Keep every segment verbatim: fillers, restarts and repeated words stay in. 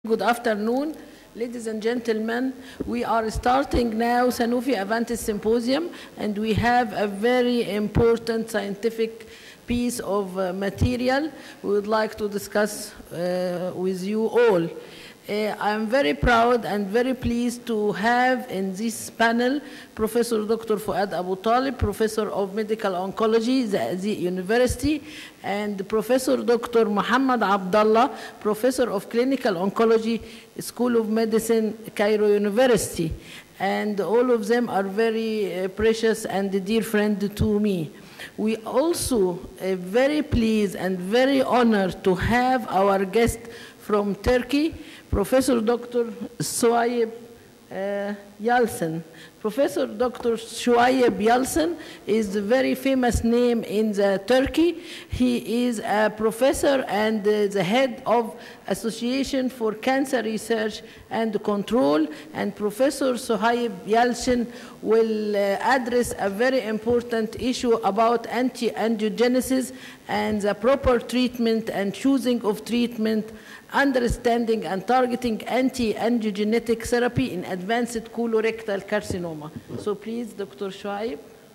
Good afternoon, ladies and gentlemen. We are starting now Sanofi Avantis Symposium, and we have a very important scientific piece of uh, material we would like to discuss uh, with you all. Uh, I'm very proud and very pleased to have in this panel Professor Doctor Fouad Abu Talib, Professor of Medical Oncology, Zazi University, and Professor Doctor Muhammad Abdallah, Professor of Clinical Oncology, School of Medicine, Cairo University. And all of them are very uh, precious and dear friend to me. We also are very pleased and very honored to have our guest from Turkey, Professor Doctor Suayeb uh, Yalcin. Professor Doctor Suayeb Yalcin is a very famous name in the Turkey. He is a professor and uh, the head of Association for Cancer Research and Control. And Professor Suayeb Yalcin will uh, address a very important issue about anti-angiogenesis and the proper treatment and choosing of treatment, understanding and targeting anti-angiogenetic therapy in advanced colorectal carcinoma. So please, Doctor Suayeb.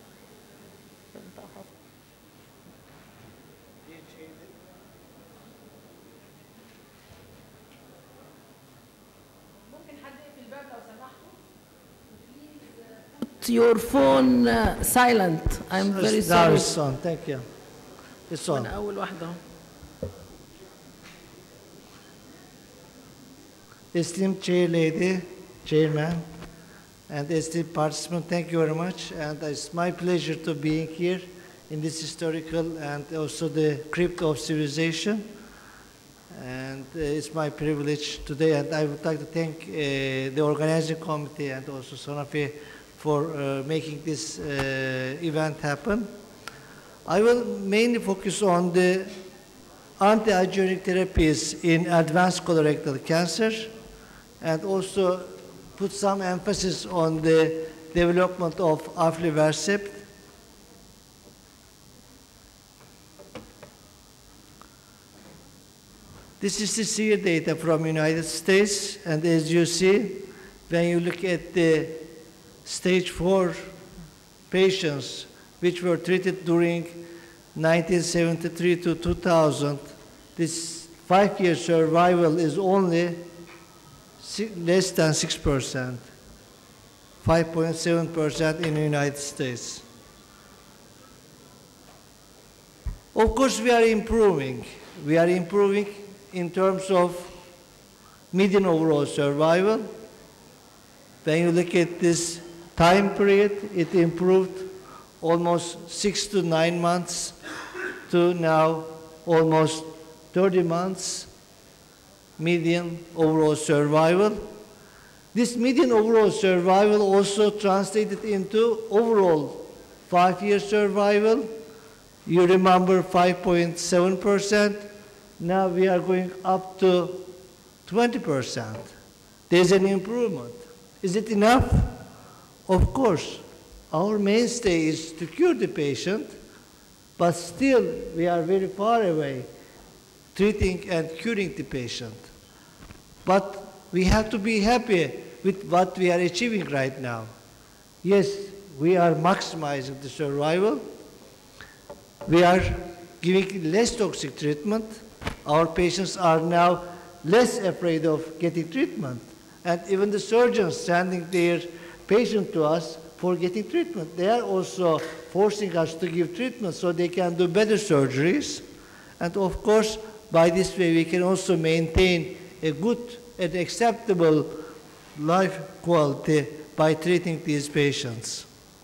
Put your phone uh, silent. I'm very sorry. Now it's on. Thank you. It's on. أول واحدة. Esteemed Chair Lady, Chairman, and esteemed participants, thank you very much. And it's my pleasure to be here in this historical and also the crypt of civilization. And uh, it's my privilege today, and I would like to thank uh, the organizing committee and also Sanofi for uh, making this uh, event happen. I will mainly focus on the anti-angiogenic therapies in advanced colorectal cancer, and also put some emphasis on the development of aflibercept. This is the SEER data from United States, and as you see, when you look at the stage four patients which were treated during nineteen seventy-three to two thousand, this five-year survival is only less than six percent, five point seven percent in the United States. Of course, we are improving. We are improving in terms of median overall survival. When you look at this time period, it improved almost six to nine months to now almost thirty months median overall survival. This median overall survival also translated into overall five-year survival. You remember five point seven percent. Now we are going up to twenty percent. There's an improvement. Is it enough? Of course. Our mainstay is to cure the patient, but still we are very far away treating and curing the patient. But we have to be happy with what we are achieving right now. Yes, we are maximizing the survival. We are giving less toxic treatment. Our patients are now less afraid of getting treatment. And even the surgeons sending their patient to us for getting treatment, they are also forcing us to give treatment so they can do better surgeries. And of course, by this way, we can also maintain a good and acceptable life quality by treating these patients.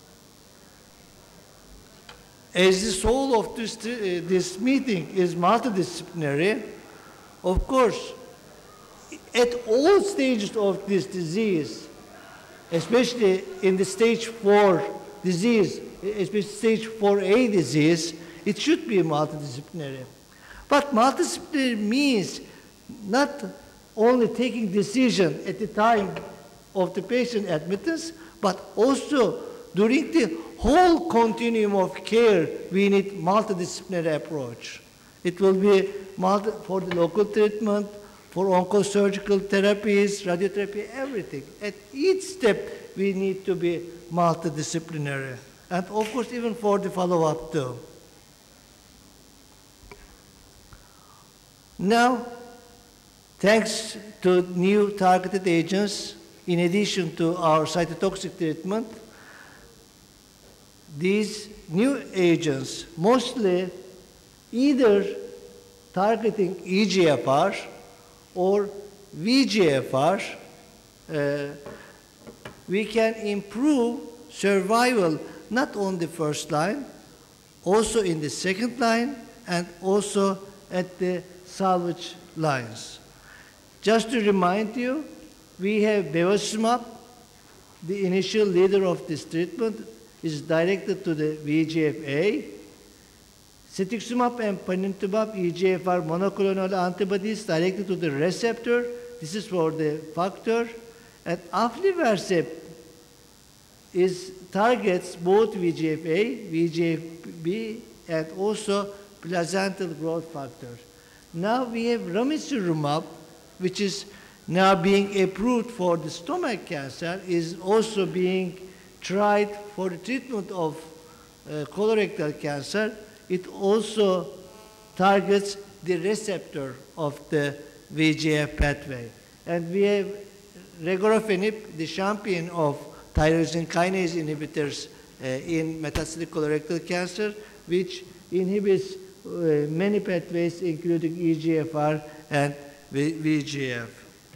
As the soul of this, uh, this meeting is multidisciplinary, of course, at all stages of this disease, especially in the stage four disease, especially stage four A disease, it should be multidisciplinary. But multidisciplinary means not only taking decision at the time of the patient admittance, but also during the whole continuum of care, we need multidisciplinary approach. It will be multi for the local treatment, for oncosurgical therapies, radiotherapy, everything. At each step, we need to be multidisciplinary. And of course, even for the follow-up too. Now, thanks to new targeted agents, in addition to our cytotoxic treatment, these new agents, mostly either targeting E G F R or V G F R, uh, we can improve survival not on the first line, also in the second line, and also at the salvage lines. Just to remind you, we have bevacizumab, the initial leader of this treatment, is directed to the V G F A. Cetuximab and panitumumab, E G F R monoclonal antibodies directed to the receptor. This is for the factor. And aflibercept is targets both V G F A, V G F B, and also placental growth factor. Now we have ramucirumab, which is now being approved for the stomach cancer, is also being tried for the treatment of uh, colorectal cancer. It also targets the receptor of the V G F pathway. And we have regorafenib, the champion of tyrosine kinase inhibitors uh, in metastatic colorectal cancer, which inhibits uh, many pathways, including E G F R and V G F.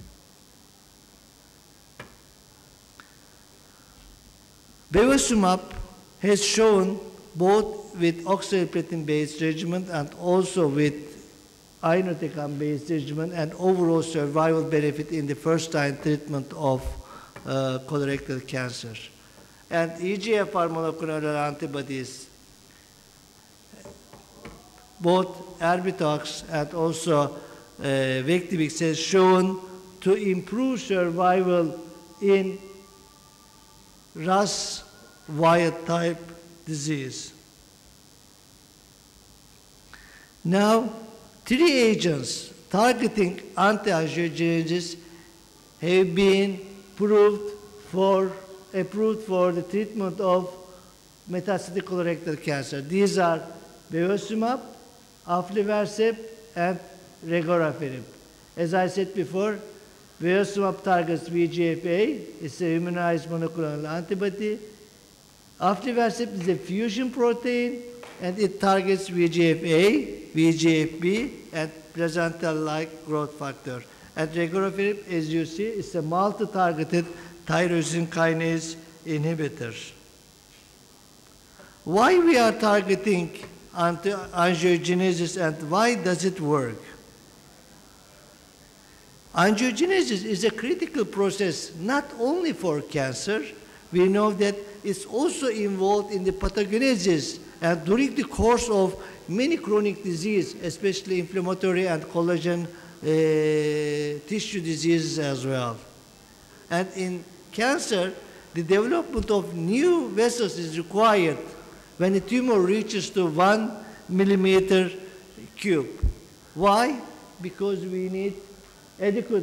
Bevacizumab has shown both with oxaliplatin-based regimen and also with irinotecan-based regimen and overall survival benefit in the first-line treatment of uh, colorectal cancer. And E G F R monoclonal antibodies, both Erbitux and also uh, Vectibix, has shown to improve survival in R A S wild-type disease. Now, three agents targeting anti-angiogenesis have been proved for, approved for the treatment of metastatic colorectal cancer. These are bevacizumab, aflibercept, and regorafenib. As I said before, bevacizumab targets V G F A. It's an immunized monoclonal antibody. Aflibercept is a fusion protein, and it targets V G F A, V G F B, and placental-like growth factor. And regorafenib, as you see, is a multi-targeted tyrosine kinase inhibitor. Why we are targeting anti-angiogenesis and why does it work? Angiogenesis is a critical process not only for cancer. We know that it's also involved in the pathogenesis and during the course of many chronic diseases, especially inflammatory and collagen uh, tissue diseases as well. And in cancer, the development of new vessels is required when the tumor reaches to one millimeter cube. Why? Because we need adequate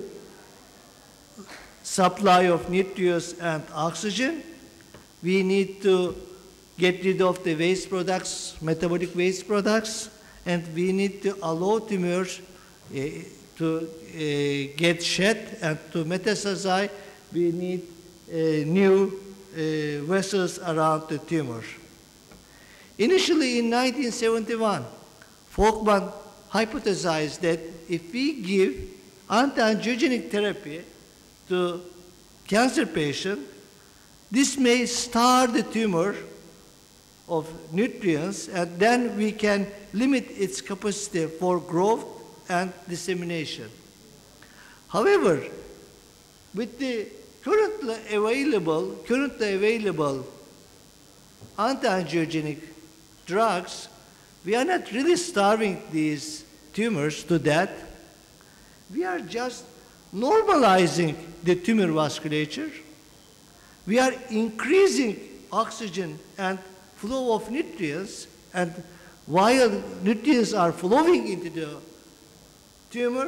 supply of nutrients and oxygen. We need to get rid of the waste products, metabolic waste products, and we need to allow tumors uh, to uh, get shed and to metastasize. We need uh, new uh, vessels around the tumor. Initially in nineteen seventy-one, Folkman hypothesized that if we give anti-angiogenic therapy to cancer patients, this may starve the tumor of nutrients, and then we can limit its capacity for growth and dissemination. However, with the currently available, currently available anti-angiogenic drugs, we are not really starving these tumors to death. We are just normalizing the tumor vasculature. We are increasing oxygen and flow of nutrients, and while nutrients are flowing into the tumor,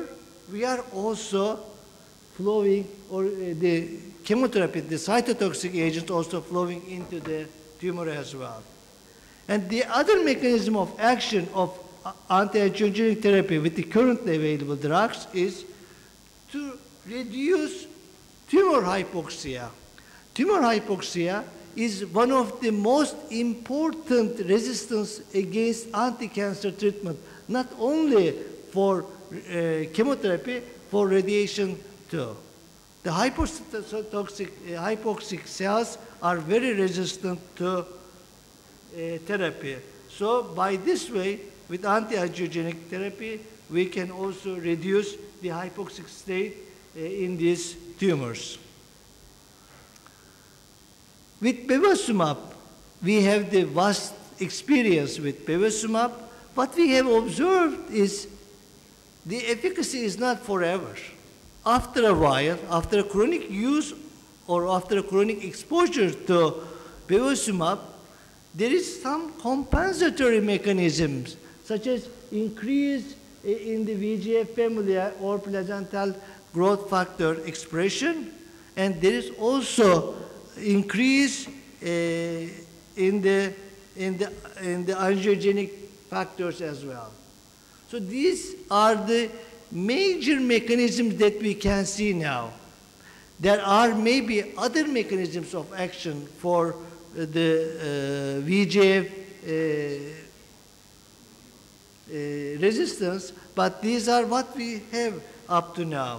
we are also flowing, or uh, the chemotherapy, the cytotoxic agent also flowing into the tumor as well. And the other mechanism of action of anti-angiogenic therapy with the currently available drugs is to reduce tumor hypoxia. Tumor hypoxia is one of the most important resistance against anti-cancer treatment, not only for uh, chemotherapy, for radiation too. The hypotoxic, uh, hypoxic cells are very resistant to uh, therapy. So by this way, with anti-angiogenic therapy, we can also reduce the hypoxic state uh, in these tumors. With bevacizumab, we have the vast experience with bevacizumab. What we have observed is the efficacy is not forever. After a while, after a chronic use or after a chronic exposure to bevacizumab, there is some compensatory mechanisms, such as increase in the V G F family or placental growth factor expression, and there is also increase uh, in the in the in the angiogenic factors as well. So these are the major mechanisms that we can see now. There are maybe other mechanisms of action for the uh, V G F uh, uh, resistance, but these are what we have up to now.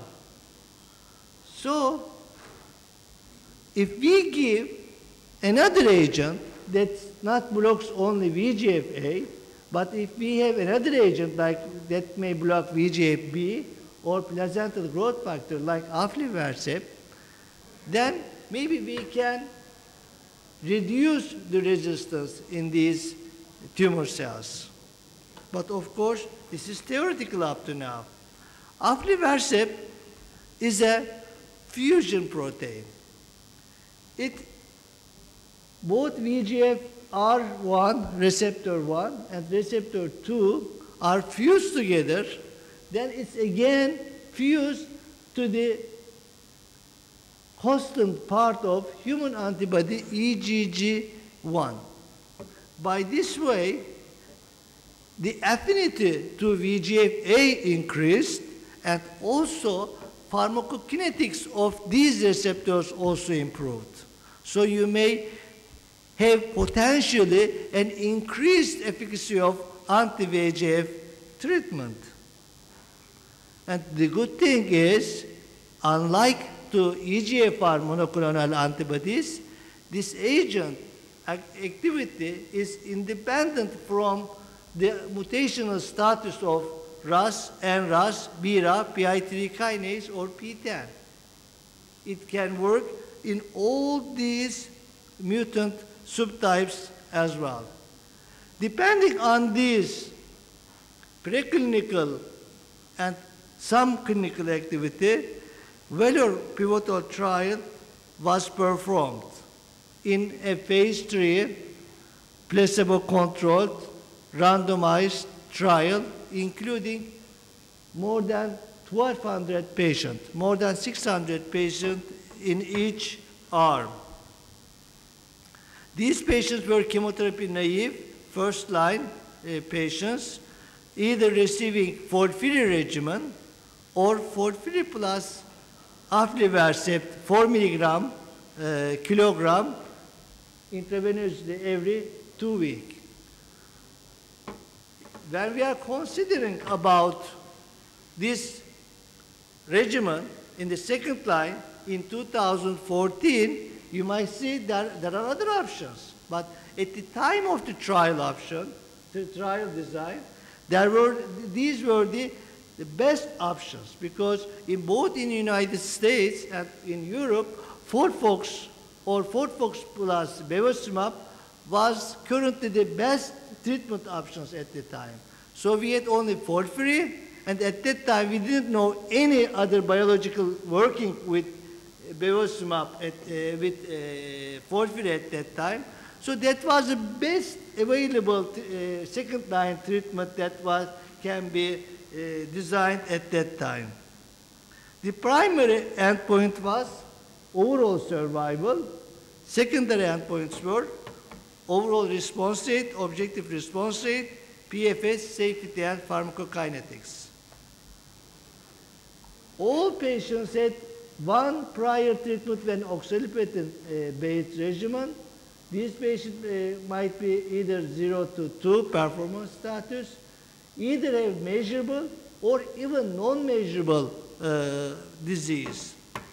So if we give another agent that not blocks only V G F A, but if we have another agent like that may block V G F B or placental growth factor like aflibercept, then maybe we can reduce the resistance in these tumor cells. But of course, this is theoretical up to now. Aflibercept is a fusion protein. It, both V G F R one, receptor one, and receptor two are fused together, then it's again fused to the constant part of human antibody E G G one. By this way, the affinity to V G F A increased, and also pharmacokinetics of these receptors also improved. So you may have potentially an increased efficacy of anti-V G F treatment. And the good thing is, unlike to E G F R monoclonal antibodies, this agent activity is independent from the mutational status of R A S, N R A S, B R A, P I three kinase, or P ten. It can work in all these mutant subtypes as well. Depending on these preclinical and some clinical activity, VALOR pivotal trial was performed in a phase three placebo-controlled randomized trial, including more than twelve hundred patients, more than six hundred patients in each arm. These patients were chemotherapy naive, first-line uh, patients, either receiving FOLFIRI regimen or FOLFIRI plus aflibercept four milligram uh, kilogram intravenously every two weeks. When we are considering about this regimen in the second line in two thousand fourteen, you might see that there are other options. But at the time of the trial option, the trial design, there were, these were the, the best options, because in both in the United States and in Europe, FOLFOX or FOLFOX plus bevacizumab was currently the best treatment options at the time. So we had only FOLFIRI, and at that time we didn't know any other biological working with bevacizumab at, uh, with uh, FOLFIRI at that time. So that was the best available uh, second line treatment that was, can be uh, designed at that time. The primary endpoint was overall survival. Secondary endpoints were overall response rate, objective response rate, P F S, safety, and pharmacokinetics. All patients had one prior treatment when oxaliplatin-based regimen. These patients uh, might be either zero to two performance status, either have measurable or even non-measurable uh, disease.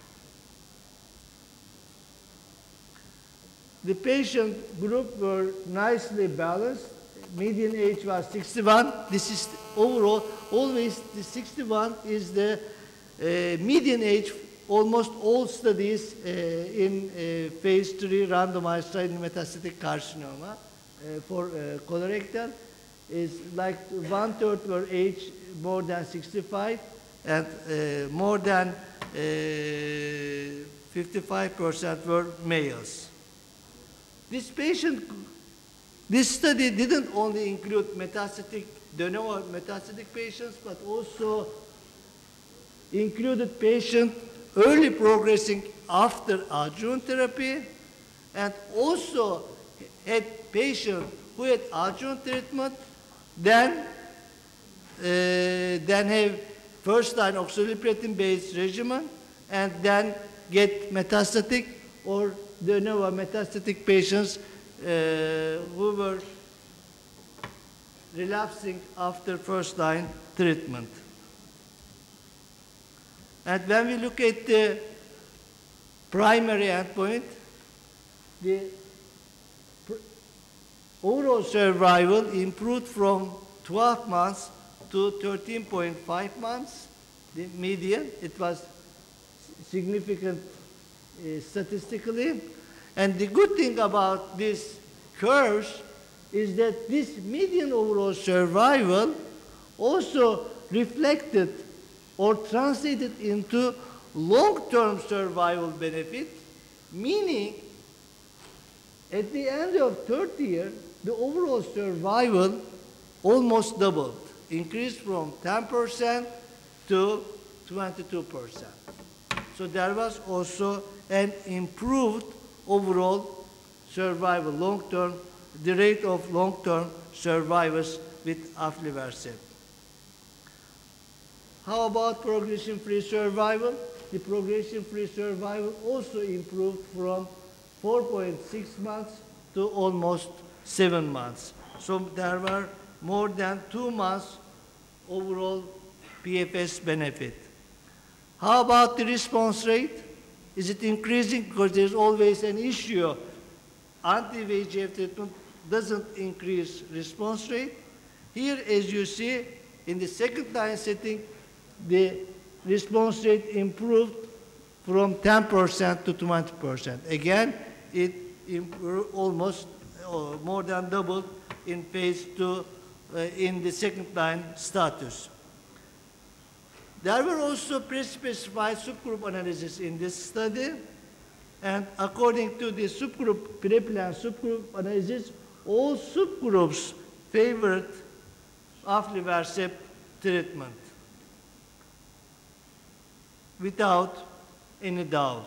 The patient group were nicely balanced. Median age was sixty-one. This is overall, always the sixty-one is the uh, median age. Almost all studies uh, in uh, phase three randomized study in metastatic carcinoma uh, for uh, colorectal is like one third were age more than sixty-five and uh, more than fifty-five percent were males. This patient, this study didn't only include metastatic, de novo metastatic patients, but also included patients early progressing after adjuvant therapy, and also had patients who had adjuvant treatment, then, uh, then have first-line oxaliplatin-based regimen, and then get metastatic or de novo metastatic patients uh, who were relapsing after first-line treatment. And when we look at the primary endpoint, the overall survival improved from twelve months to thirteen point five months, the median. It was significant uh, statistically. And the good thing about these curves is that this median overall survival also reflected or translated into long-term survival benefit, meaning at the end of third year, the overall survival almost doubled, increased from ten percent to twenty-two percent. So there was also an improved overall survival, long-term, the rate of long-term survivors with aflibercept. How about progression-free survival? The progression-free survival also improved from four point six months to almost seven months. So there were more than two months overall P F S benefit. How about the response rate? Is it increasing? Because there's always an issue. Anti-V E G F treatment doesn't increase response rate. Here, as you see, in the second line setting, the response rate improved from ten percent to twenty percent. Again, it improved almost uh, more than doubled in phase two uh, in the second line status. There were also pre-specified subgroup analysis in this study, and according to the subgroup, pre-planned subgroup analysis, all subgroups favored aflibercept treatment without any doubt.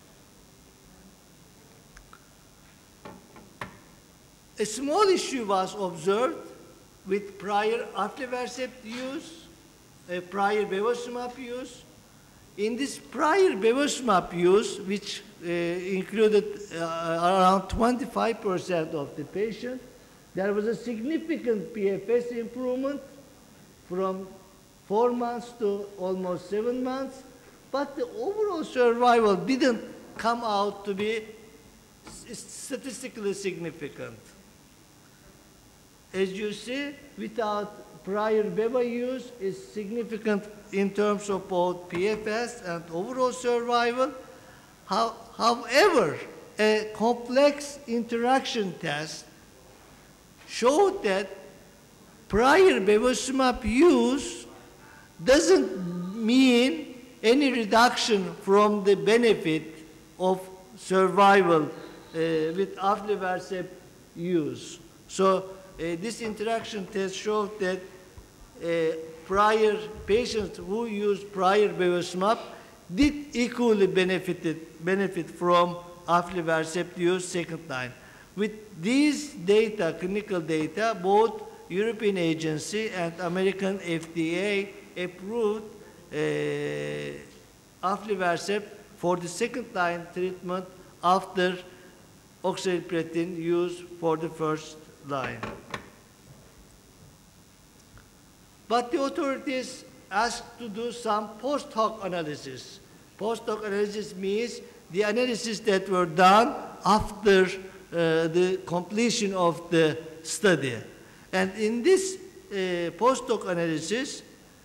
A small issue was observed with prior aflibercept use, a prior bevacizumab use. In this prior bevacizumab use, which uh, included uh, around twenty-five percent of the patient, there was a significant P F S improvement from four months to almost seven months, but the overall survival didn't come out to be statistically significant. As you see, without prior beva use is significant in terms of both P F S and overall survival. How, however, a complex interaction test showed that prior bevacizumab use doesn't mean any reduction from the benefit of survival uh, with aflibercept use. So uh, this interaction test showed that uh, prior patients who used prior bevacizumab did equally benefited, benefit from aflibercept use second line. With these data, clinical data, both European agency and American F D A approved uh, aflibercept for the second line treatment after oxaliplatin use for the first line. But the authorities asked to do some post hoc analysis. Post hoc analysis means the analysis that were done after uh, the completion of the study. And in this uh, post hoc analysis,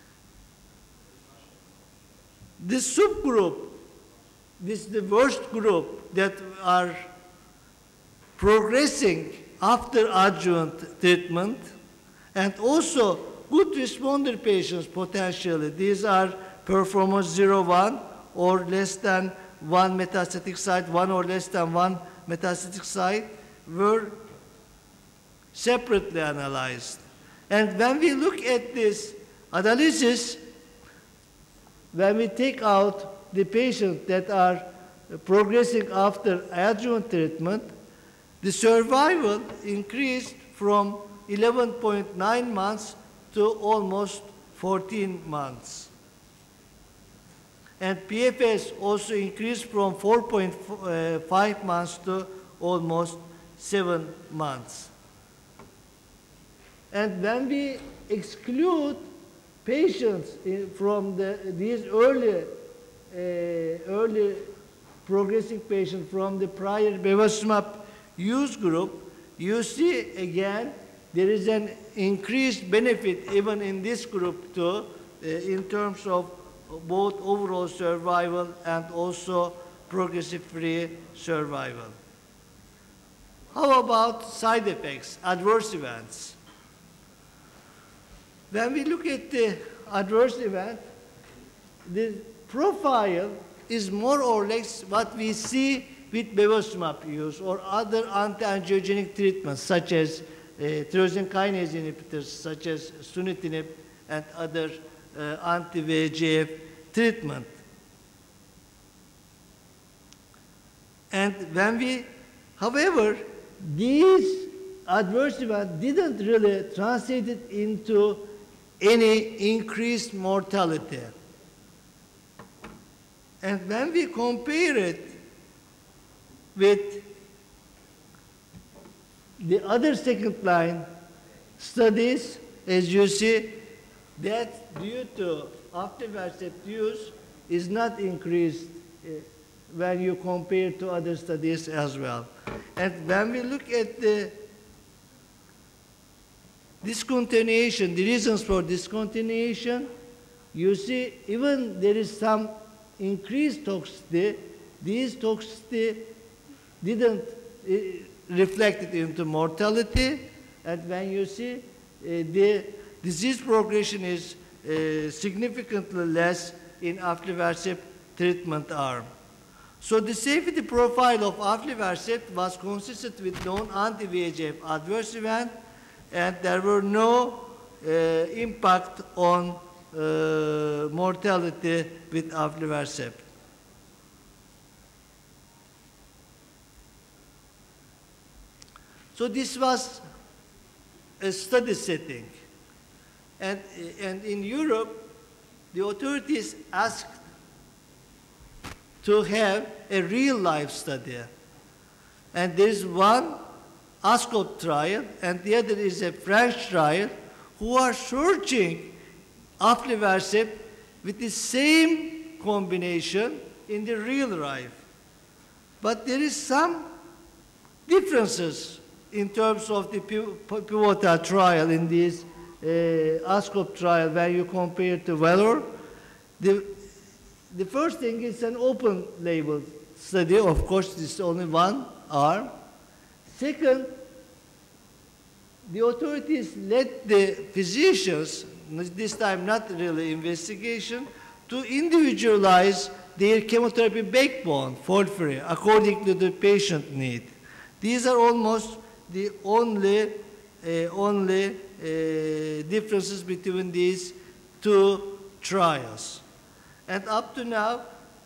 this subgroup, this is the worst group that are progressing after adjuvant treatment, and also good responder patients potentially. These are performance zero one or less than one metastatic site, one or less than one metastatic site, were separately analyzed. And when we look at this analysis, when we take out the patients that are progressing after adjuvant treatment, the survival increased from eleven point nine months to almost fourteen months. And P F S also increased from four point five months to almost seven months. And when we exclude patients in, from the, these early, uh, early progressing patients from the prior bevacizumab use group, you see again there is an increased benefit even in this group too, uh, in terms of both overall survival and also progressive-free survival. How about side effects, adverse events? When we look at the adverse event, the profile is more or less what we see with bevacizumab use or other anti-angiogenic treatments such as uh, tyrosine kinase inhibitors such as sunitinib and other uh, anti-V E G F treatment. And when we, however, these adverse events didn't really translate it into any increased mortality. And when we compare it with the other second line studies, as you see, that due to aflibercept use is not increased uh, when you compare to other studies as well. And when we look at the discontinuation, the reasons for discontinuation, you see even there is some increased toxicity. These toxicity didn't uh, reflect it into mortality, and when you see uh, the disease progression is uh, significantly less in aflibercept treatment arm. So the safety profile of aflibercept was consistent with known anti-V E G F adverse event, and there were no uh, impact on uh, mortality with aflibercept. So this was a study setting. And, and in Europe, the authorities asked to have a real-life study. And there is one ASCOP trial, and the other is a French trial, who are searching aflibercept with the same combination in the real life. But there is some differences in terms of the pivotal trial in this uh, ASCOP trial when you compare to VALOR. The, the first thing is an open label study. Of course, this is only one arm. Second, the authorities let the physicians, this time not really investigation, to individualize their chemotherapy backbone, FOLFIRI, according to the patient need. These are almost the only, uh, only uh, differences between these two trials. And up to now,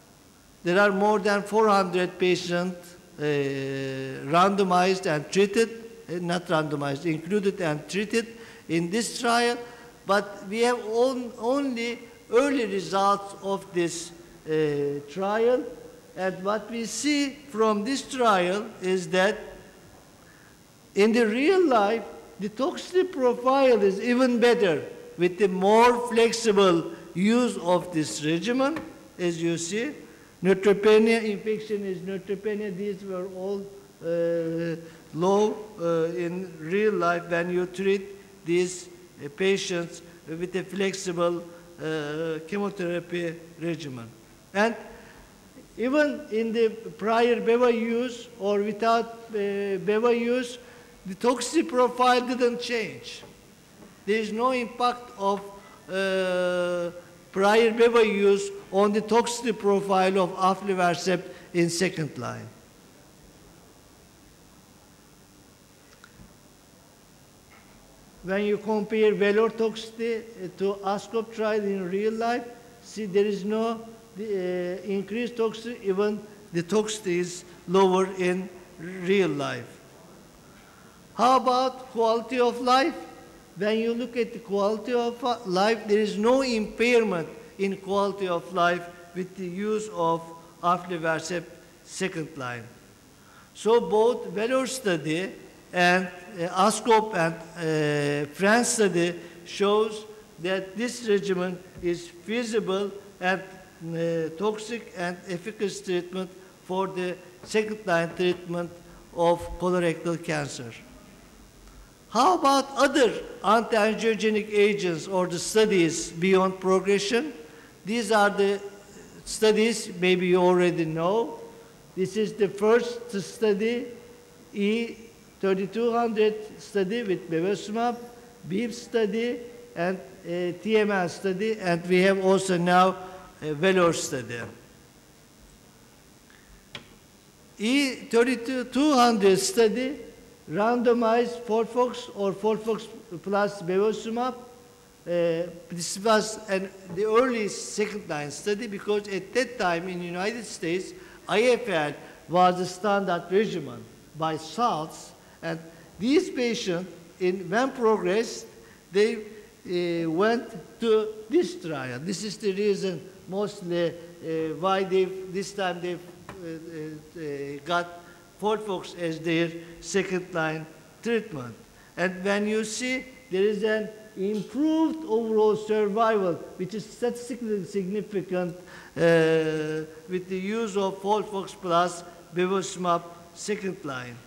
there are more than four hundred patients uh, randomized and treated, uh, not randomized, included and treated in this trial, but we have on, only early results of this uh, trial, and what we see from this trial is that in the real life, the toxicity profile is even better with the more flexible use of this regimen, as you see. Neutropenia, infection is neutropenia. These were all uh, low uh, in real life when you treat these uh, patients with a flexible uh, chemotherapy regimen. And even in the prior beva use or without uh, beva use, the toxicity profile didn't change. There is no impact of uh, prior beva use on the toxicity profile of aflibercept in second line. When you compare Valor toxicity to ASCOP trial in real life, see there is no the, uh, increased toxicity, even the toxicity is lower in real life. How about quality of life? When you look at the quality of life, there is no impairment in quality of life with the use of aflibercept second line. So both Valor study and uh, ASCOP and uh, France study shows that this regimen is feasible and uh, toxic and efficacious treatment for the second line treatment of colorectal cancer. How about other anti-angiogenic agents or the studies beyond progression? These are the studies maybe you already know. This is the first study, E thirty-two hundred study with bevacizumab, BEAM study, and uh, T M S study, and we have also now a Valor study. E thirty-two hundred study randomized FOLFOX or FOLFOX plus bevacizumab. Uh, this was an, the early second-line study because at that time in the United States, I F L was the standard regimen by SALTS, and these patients, in, when progressed, they uh, went to this trial. This is the reason mostly uh, why they this time they uh, uh, got FOLFOX as their second-line treatment. And when you see there is an improved overall survival, which is statistically significant uh, with the use of FOLFOX plus bevacizumab second line.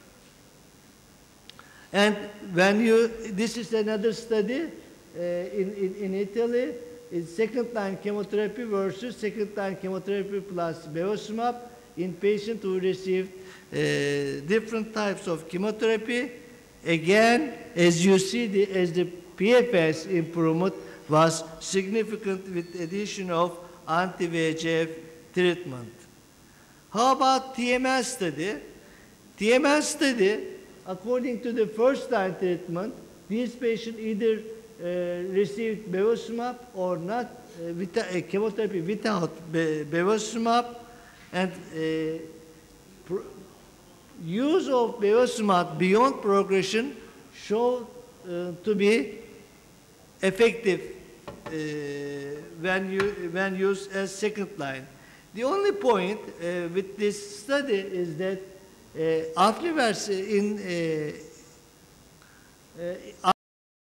And when you, this is another study uh, in, in, in Italy, it's second-line chemotherapy versus second-line chemotherapy plus bevacizumab in patients who received uh, different types of chemotherapy. Again, as you see, the, as the P F S improvement was significant with addition of anti-V E G F treatment. How about T M S study? T M S study, according to the first-line treatment, these patients either uh, received bevacizumab or not, uh, with uh, chemotherapy without be bevacizumab, and uh, use of bevacizumab beyond progression showed uh, to be effective uh, when, you, when used as second line. The only point uh, with this study is that uh, aflibercept in uh, uh,